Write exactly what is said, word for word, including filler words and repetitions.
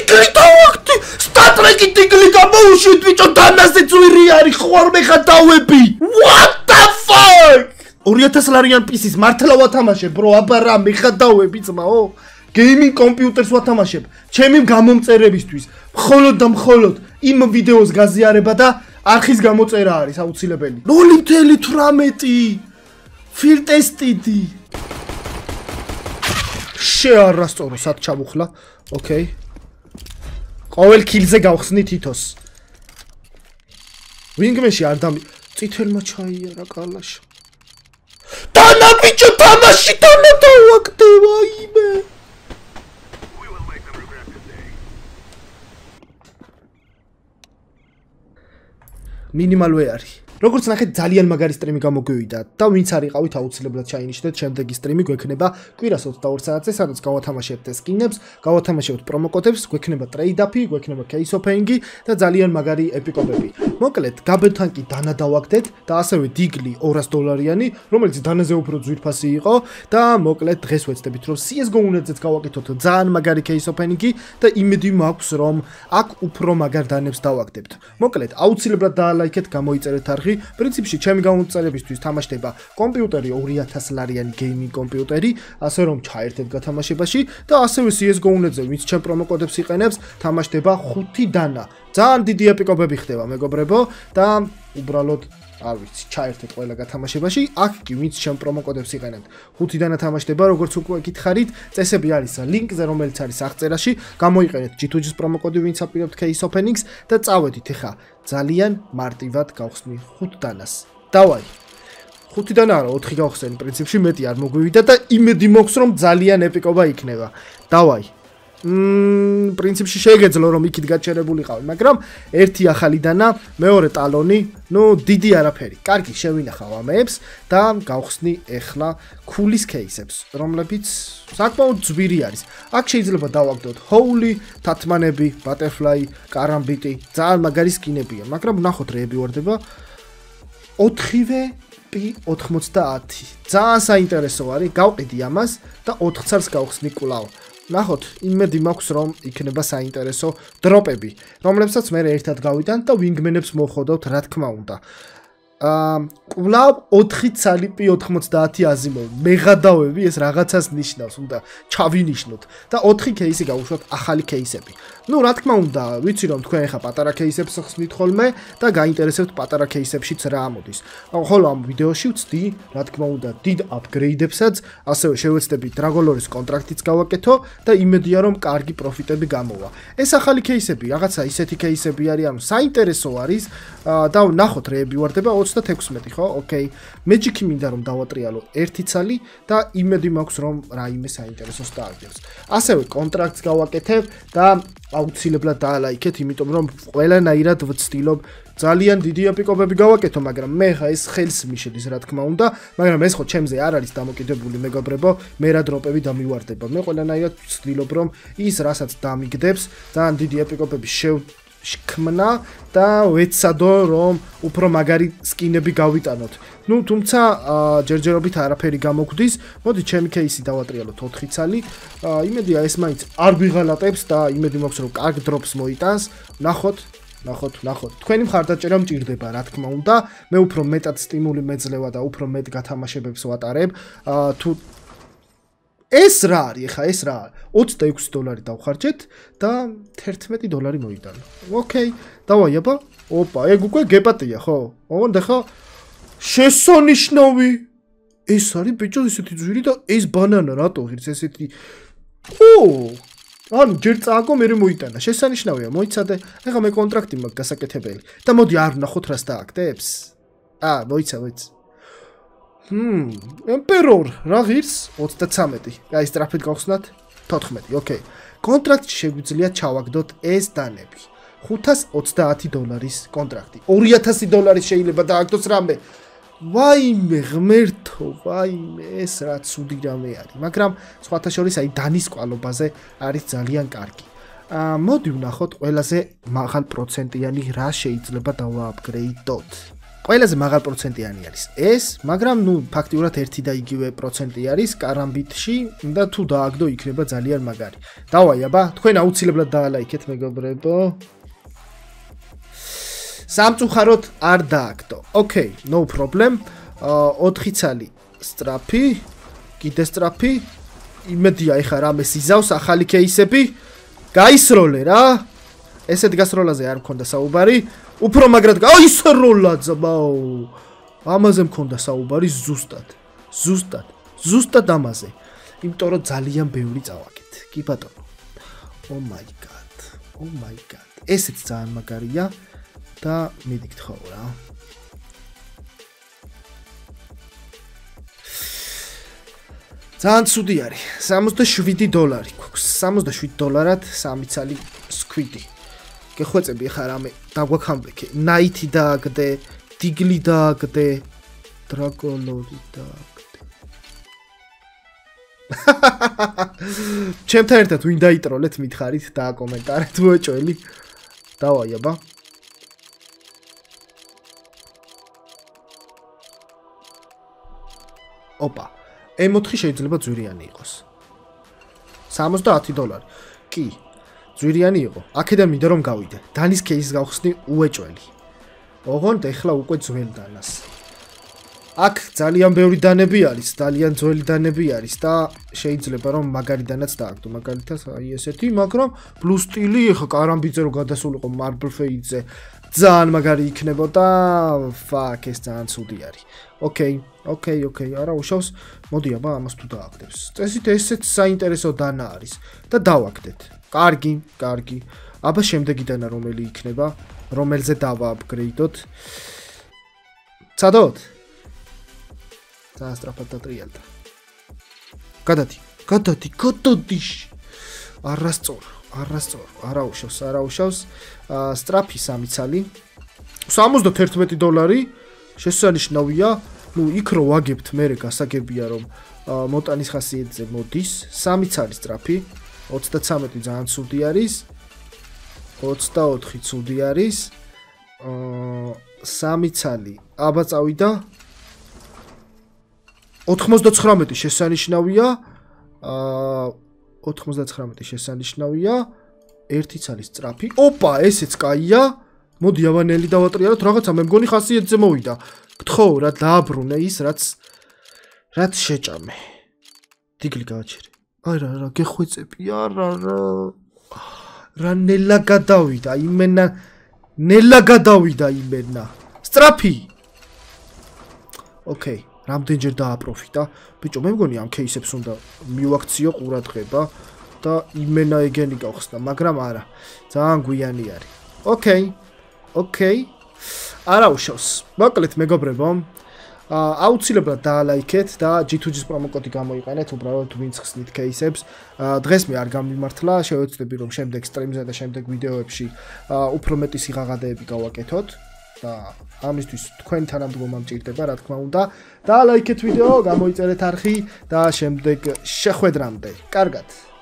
ტიგლი დავახტი სტატრეკი ტიგლი გამოუშვით ბიჭო დანაზე ძვირი არის ხوار მე ხადავები what the fuck ორი ათასი ლარიან პისის მართლა ვათამაშებ ბრო აბა რა მე ხადავები ძმაო გეიმინგ კომპიუტერს ვათამაშებ ჩემი გამომწერებისთვის მხოლოდ და მხოლოდ იმ ვიდეოს გაზიარება და არხის გამოწერა არის აუცილებელი ნული თერთმეტი ფილტესტიდი შეარასწორო სად ჩამუხლა ოკეი ყოველ კილზე გავხსნი თითოს ვინგმენში არ დამი წითელმა ჩაიარა კალაშა დანა ბიჭო თამაში დანა დავაკდება იმე მინიმალვე არის როგორც ნახეთ ძალიან მაგარი სტრიმი გამოგვივიდა და ვინც არ იყავით აუცილებლად ჩაინიშნეთ შემდეგი სტრიმი გვექნება კვირას ოცდაორ საათზე სადაც გავათამაშებთ სკინებს გავათამაშებთ პრომოკოდებს გვექნება ტრეიდ-აპი გვექნება кейს ოფენინგი და ძალიან მაგარი ეპიკობები მოკლედ გაბენთან კი დანა დავაგდეთ და ასევე დიგლი ორას დოლარიანი რომელიც დანაზე უფრო ძვირფასი იყო და მოკლედ დღეს ვეცდებით რომ სი ეს ჯი ო უნეტზეც გავაკეთოთ ძალიან მაგარი кейს ოფენინგი და იმედი მაქვს რომ აქ უფრო მაგარ დანებს დავაგდებთ მოკლედ აუცილებლად დაალაიქეთ გამოიწერეთ არხი პრინციპში ჩემი გამოწერებისთვის თამაშდება კომპიუტერი ორი ათასი ლარიანი გეიმინგ კომპიუტერი ასე რომ ჩაერთეთ გათამაშებაში და ასევე სი ეს ჯი ო უნეტზე ვინც ჩემ პრომოკოდებს იყენებს თამაშდება ხუთი დანა ძალიან დიდი ეპიკობები ხდება მეგობრებო და უბრალოდ არ ვიცი ჩაერთეთ ყველა გათამაშებაში აქ კი ვინც ჩემ პრომოკოდებს იყენებთ ხუთი დანა თამაშდება როგორც უკვე გითხარით წესები არის ლინკზე რომელიც არის აღწერაში გამოიყენეთ ჯი თუ ჯის პრომოკოდი ვინც აპირებთ кейს ოფენინგს და წავედით ეხა ძალიან მარტივად გავხსნი ხუთ დანას დავაი ხუთი დანა არა ოთხი გავხსენი პრინციპში მეტი არ მოგვივიდა და იმედი მოქვს რომ ძალიან ეპიკობა იქნება დავაი მმ პრინციპში შეგეძლო რომ იქით გაჩერებულიყავი მაგრამ ერთი ახალი დანა მეორე ტალონი ნუ დიდი არაფერი კარგი შევინახავ ამებს და გავხსნი ეხლა ქულის кейსებს რომლებიც საკმაოდ ძვირი არის აქ შეიძლება დავაგდოთ ჰოული თათმანები ბატერფლაი კარამბიტი ძალიან მაგარი სკინებია მაგრამ ნახოთ რეები ვარდება ოთხივე პი ოთხმოცდაათი ძალიან საინტერესო არის გავყიდი ამას და ოთხ ცალს გავხსნი კვლავ ნახოთ იმედი მაქვს რომ იქნება საინტერესო დროპები რომლებსაც მე ერთად გავიტანთ და ვინგმენებს მოვხოდოთ რა თქმა უნდა აა კვლავ ოთხი ცალი პი ოთხმოცდაათი აზიმოვი მეღადავები ეს რაღაცას ნიშნავს უნდა ჩავინიშნოთ და ოთხი кейსი გავუშვათ ახალი кейსები ნუ რა თქმა უნდა ვიცი რომ თქვენ ახლა პატარა кейსებს ხსნით ხოლმე და გაინტერესებთ პატარა кейსებშიც რა ამოდის ხოლო ამ ვიდეოში ვცდი რა თქმა უნდა დიდ აპგრეიდებსაც ასევე შევეცდები დრაგოლორის კონტრაქტიც გავაკეთო და იმედია რომ კარგი პროფიტები გამოვა ეს ახალი кейსები რაღაცა ისეთი кейსები არის ანუ საინტერესო არის და ნახოთ რეები ვარდება ოცდათექვსმეტი ხო ოკეი მეჯიკი მინდა რომ დავატრიალო ერთი ცალი და იმედი მაქვს რომ რაიმე საინტერესოს დააგებს ასევე კონტრაქტს გავაკეთებ და აუცილებლად დაალაიქეთ იმიტომ რომ ყველანაირად ვცდილობ ძალიან დიდი ეპიკობები გავაკეთო მაგრამ მე ხა ეს ხელს მიშელის რა თქმა უნდა მაგრამ ეს ხო ჩემზე არ არის დამოკიდებული მეგობრებო მე რა დროპები დამივარდება მე ყველანაირად ვცდილობ რომ ის რასაც დამიგდებს ძალიან დიდი ეპიკობები შეw შქმნა და ვეცადო რომ უფრო მაგარი სკინები გავიტანოთ. ნუ თუმცა ჯერჯერობით არაფერი გამოგვდის. მოდი ჩემი кейსი დავატრიალოთ ოთხი ცალი. იმედია ეს მაინც არ ვიღალატებს და იმედი მაქვს რომ კარგ დროპს მოიტანს. ნახოთ, ნახოთ, ნახოთ. თქვენი მხარდაჭერა მჭირდება, რა თქმა უნდა. მე უფრო მეტად სტიმული მეძლევა და უფრო მეტ გათამაშებებს ვატარებ. თუ ეს რა არის ხა ეს რა ოცდაექვსი დოლარი დავხარჯეთ და თერთმეტი დოლარი მოიტანა. ოკეი, დავაი აბა. ოპა, ეგ უკვე გეპატია, ხო? ოღონდ ახლა შესანიშნავი. ეს არის ბიჭო ესეთი ძვირი და ეს ბანანა რატო ღირს ესეთი? ო! ანუ ჯერ წააგო მე მოიტანა. შესანიშნავია, მოიცადე. ეხლა მე კონტრაქტი მაქვს გასაკეთებელი. და მოდი არ ვნახოთ რას დააგდებს. აა, მოიცა, მოიცა. Hmm, Emperor, რა ღირს? ოცდაცამეტი. აი, სტრაფით გავხსნათ თოთხმეტი. ოკეი. კონტრაქტში შეგვიძლია ჩავაგდოთ ეს დანები. ხუთას ოცდაათი დოლარის კონტრაქტი. ორი ათასი დოლარი შეიძლება დააგდოს რამე. ვაიმე, ღმერთო, ვაიმე, ეს რა ცუდი რამე არის. მაგრამ სხვათა შორის აი დანის კვალობაზე არის ძალიან კარგი. აა, მოდი ვნახოთ ყველაზე მაღალ პროცენტიანი რა შეიძლება დავააპგრეიდოთ. ყველაზე მაღალ პროცენტიანი არის ეს, მაგრამ ნუ ფაქტიურად ერთი და იგივე პროცენტი არის კარამბიტში და თუ დააგდო იქნება ძალიან მაგარი. დავაი აბა, თქვენ აუცილებლად დაალაიქეთ მეგობრებო. სამწუხაროდ არ დააგდო. Okay, no problem. ოთხი ცალი სწრაფი, კიდე სწრაფი. იმედია ეხა რამე სიზავს ახალი кейსები. გაისროლე რა. ესეთ გასროლაზე არ მქონდა საუბარი. უფრო მაგრად გაისროლა ძმაო. ამაზე მქონდა საუბარი ზუსტად. ზუსტად. ზუსტად ამაზე. იმიტომ რომ ძალიან ბევრი წავაგეთ. კი ბატონო. Oh my god. Oh my god. ესეც ძალიან მაგარია და მიდიქთხო რა. ძალიან ცუდი არის. სამოცდაშვიდი დოლარი გვაქვს. სამოცდაშვიდი დოლარად სამი ცალი სკვიდი. გეხვეწები ხა რამე დაგვაქამბექე. ნაითი დააგდე, დიგლი დააგდე, დრაკონორი დააგდე. ჩემთან ერთად ვინ დაიტროლეთ მითხარით და კომენტარით მოეჭველი. დავაი აბა. ოპა. ემ ოთხი შეიძლება ძვირიანი იყოს. სამოცდაათი დოლარი. კი. ძვირიანი იყო. აქედან მინდა რომ გავიდე. დანის кейსს გავხსნი უეჭველი. ოღონდ ეხლა უკვე ძველ დანას. აქ ძალიან ბევრი დანები არის, ძალიან ძველი დანები არის და შეიძლება რომ მაგარი დანაც დააგდო. მაგალითად აი ესეთი, მაგრამ ბლუ სტილი ეხა კარამბიძე რო გადასულიყო მარბლ ფეიდზე. ძალიან მაგარი იქნებოდა. ფაკ ეს ძალიან ცუდი არის. ოკეი, ოკეი, ოკეი, არა უშავს. მოდი აბა ამას თუ დააგდებს. წესით ესეც საინტერესო დანა არის და დავაგდეთ. კარგი, კარგი. აბა შემდეგი დანა რომელი იქნება, რომელზე დავააპგრეიდოთ. ცადოთ? ძალიან სწრაფად დატრიალდა. გადადი, გადადი, გადადი. არასწორ, არასწორ, არა უშავს, არა უშავს. სწრაფი სამი ცალი. სამოცდათერთმეტი დოლარი შესანიშნავია. ნუ იქ რო ვაგებთ, მე გასაგებია რომ მოტანის ხასიათზე მოდის. სამი ცალი სწრაფი. ოცდაცამეტი ძალიან ცუდი არის. ოცდაოთხი ცუდი არის. სამი ცალი. აბა წავიდა. ოთხმოცდაცხრამეტი შესანიშნავია. ოთხმოცდაცხრამეტი შესანიშნავია. ერთი ცალი სწრაფი. ოპა, ესეც კაია. მოდი აბანელი დავატრიალოთ, რაღაცა მე მგონი ხასიათზე მოვიდა. გთხოვ რა დააბრუნე ის, რაც რაც შეჭამე. დიგლი გავაჩერე. აი რა რა გეხვეწები, არა რა. რა ნელა გადავიდა, იმენა ნელა გადავიდა იმენა. სწრაფი. ოკეი, რამდენჯერ დააპროფიტა. ბიჭო, მე მგონი ამ кейსებს უნდა მივაქციო ყურადღება და იმენა ეგენი გავხსნა, მაგრამ არა. ძალიან გვიანი არის. ოკეი. ოკეი. არა უშავს. მოკლედ მეგობრებო, აუცილებლად დაალაიქეთ და ჯი თუ ჯის პრომოკოდი გამოიყენეთ, უბრალოდ ვინც ხსნით кейსებს. დღეს მე არ გამიმართლა, შევეცდები რომ შემდეგ სტრიმზე და შემდეგ ვიდეოებში უფრო მეტი სიღაღადეები გავაკეთოთ და ამისთვის თქვენ თანამდგომა მჭირდება, რა თქმა უნდა. დაალაიქეთ ვიდეო, გამოიწერეთ არხი და შემდეგ შეხვედრამდე. კარგად.